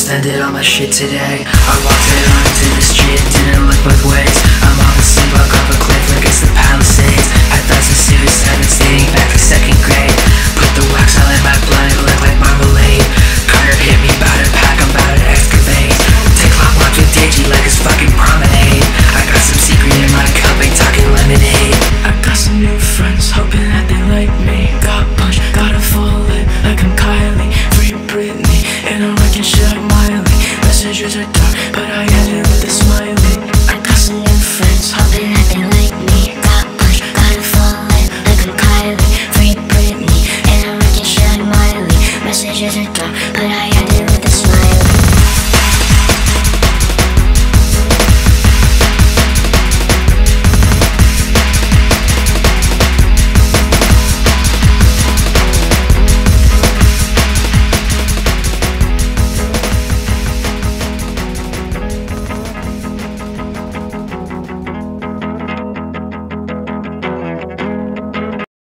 suspended on my shit today. I walked right onto the street, didn't look both ways. I'm on the slumbuck of a cliff against the Palisades. Had thoughts of suicide and dating back to second grade. Put the wax all in my